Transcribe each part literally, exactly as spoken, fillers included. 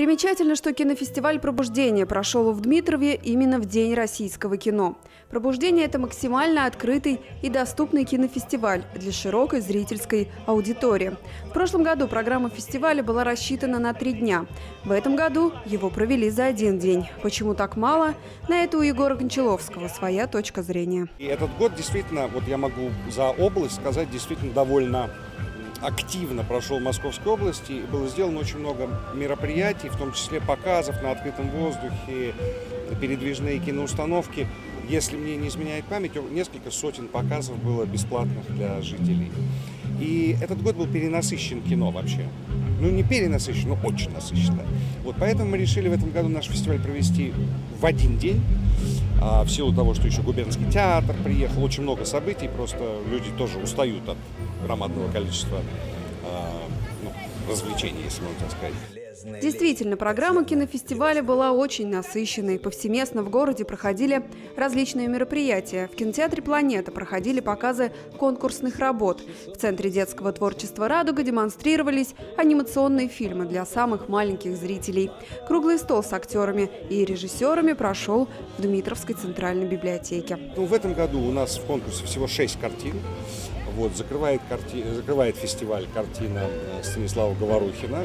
Примечательно, что кинофестиваль «Пробуждение» прошел в Дмитрове именно в День российского кино. «Пробуждение» – это максимально открытый и доступный кинофестиваль для широкой зрительской аудитории. В прошлом году программа фестиваля была рассчитана на три дня. В этом году его провели за один день. Почему так мало? На это у Егора Кончаловского своя точка зрения. И этот год действительно, вот я могу за область сказать, действительно довольно активно прошел в Московской области. И было сделано очень много мероприятий, в том числе показов на открытом воздухе, передвижные киноустановки. Если мне не изменяет память, несколько сотен показов было бесплатных для жителей. И этот год был перенасыщен кино вообще. Ну, не перенасыщен, но очень насыщенно. Вот поэтому мы решили в этом году наш фестиваль провести в один день. А в силу того, что еще губернский театр приехал, очень много событий, просто люди тоже устают от громадного количества а, ну, развлечений, если можно так сказать. Действительно, программа кинофестиваля была очень насыщенной. Повсеместно в городе проходили различные мероприятия. В кинотеатре «Планета» проходили показы конкурсных работ. В Центре детского творчества «Радуга» демонстрировались анимационные фильмы для самых маленьких зрителей. Круглый стол с актерами и режиссерами прошел в Дмитровской центральной библиотеке. Ну, в этом году у нас в конкурсе всего шесть картин. Вот, закрывает, карти... закрывает фестиваль картина Станислава Говорухина.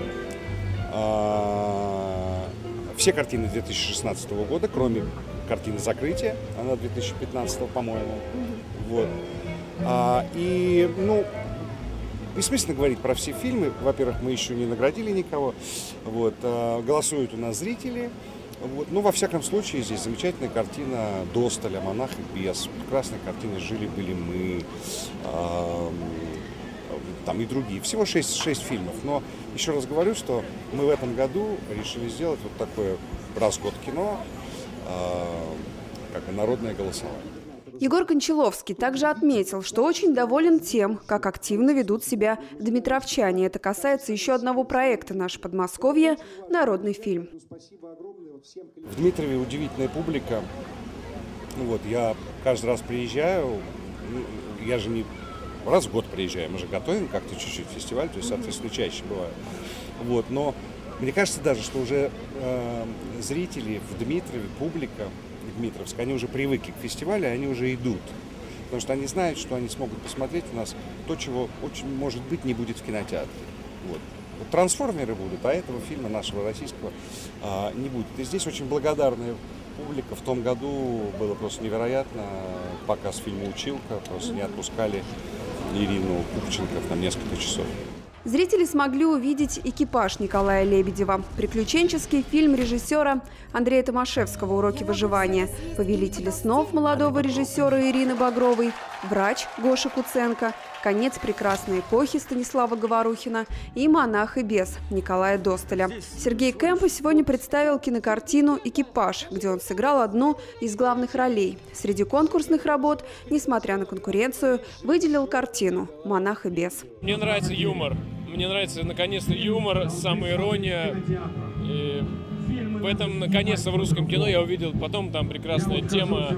Все картины две тысячи шестнадцатого года, кроме картины «Закрытие», она две тысячи пятнадцатого, по-моему. Вот. А, и, ну, бессмысленно говорить про все фильмы. Во-первых, мы еще не наградили никого. Вот. А, голосуют у нас зрители. Вот. Ну, во всяком случае, здесь замечательная картина Достоля «Монах и бес». Прекрасная картина «Жили-были мы». А, там и другие. Всего шесть, шесть фильмов. Но еще раз говорю, что мы в этом году решили сделать вот такое раз в год кино, э, как бы народное голосование. Егор Кончаловский также отметил, что очень доволен тем, как активно ведут себя дмитровчане. Это касается еще одного проекта «Наше Подмосковье» – народный фильм. В Дмитрове удивительная публика. Вот, я каждый раз приезжаю, я же не... Раз в год приезжаем, мы же готовим как-то чуть-чуть фестиваль, то есть, соответственно, чаще бывает. Вот, но мне кажется даже, что уже э, зрители в Дмитрове, публика дмитровская, они уже привыкли к фестивалю, они уже идут. Потому что они знают, что они смогут посмотреть у нас то, чего очень, может быть, не будет в кинотеатре. Вот. Вот «Трансформеры» будут, а этого фильма нашего российского э, не будет. И здесь очень благодарная публика. В том году было просто невероятно. Показ фильма «Училка», просто не отпускали Ирину Купченко на несколько часов. Зрители смогли увидеть «Экипаж» Николая Лебедева, приключенческий фильм режиссера Андрея Томашевского «Уроки выживания», «Повелители снов» молодого режиссера Ирины Багровой, «Врач» Гоши Куценко, «Конец прекрасной эпохи» Станислава Говорухина и «Монах и бес» Николая Достоля. Сергей Кэмпо сегодня представил кинокартину «Экипаж», где он сыграл одну из главных ролей. Среди конкурсных работ, несмотря на конкуренцию, выделил картину «Монах и бес». Мне нравится юмор. Мне нравится, наконец-то, юмор, самоирония. И в этом, наконец-то, в русском кино я увидел. Потом там прекрасная тема.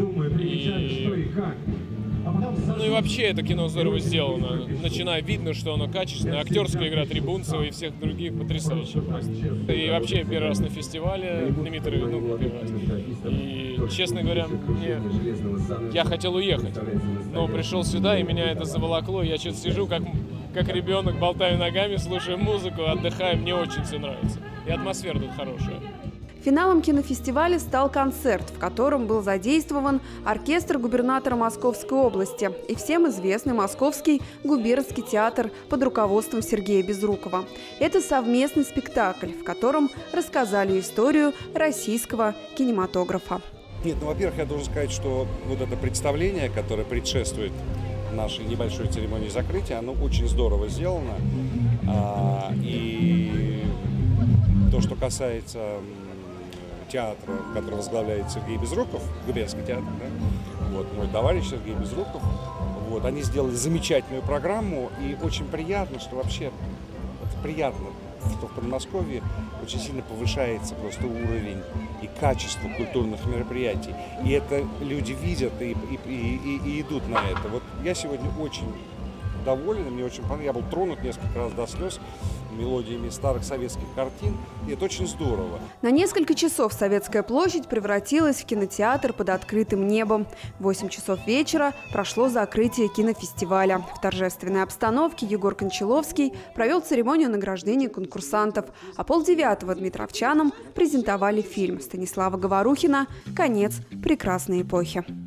И... Ну и вообще это кино здорово сделано. Начиная, видно, что оно качественное. Актерская игра Трибунцева и всех других потрясающая просто. И вообще первый раз на фестивале в Дмитрове, ну, первый раз. И, честно говоря, мне... я хотел уехать. Но пришел сюда, и меня это заволокло. Я что-то сижу, как... как ребенок, болтаю ногами, слушаю музыку, отдыхаю. Мне очень все нравится. И атмосфера тут хорошая. Финалом кинофестиваля стал концерт, в котором был задействован оркестр губернатора Московской области и всем известный Московский губернский театр под руководством Сергея Безрукова. Это совместный спектакль, в котором рассказали историю российского кинематографа. Нет, ну, во-первых, я должен сказать, что вот это представление, которое предшествует нашей небольшой церемонии закрытия, оно очень здорово сделано. А, и то, что касается театра, который возглавляет Сергей Безруков, губернский театр, да? Вот, мой товарищ Сергей Безруков, вот, они сделали замечательную программу, и очень приятно, что вообще, это приятно, что в Подмосковье очень сильно повышается просто уровень и качество культурных мероприятий. И это люди видят и, и, и, и идут на это. Вот я сегодня очень доволен, мне очень понравилось. Я был тронут несколько раз до слез мелодиями старых советских картин, и это очень здорово. На несколько часов Советская площадь превратилась в кинотеатр под открытым небом. В восемь часов вечера прошло закрытие кинофестиваля. В торжественной обстановке Егор Кончаловский провел церемонию награждения конкурсантов, а полдевятого дмитровчанам презентовали фильм Станислава Говорухина «Конец прекрасной эпохи».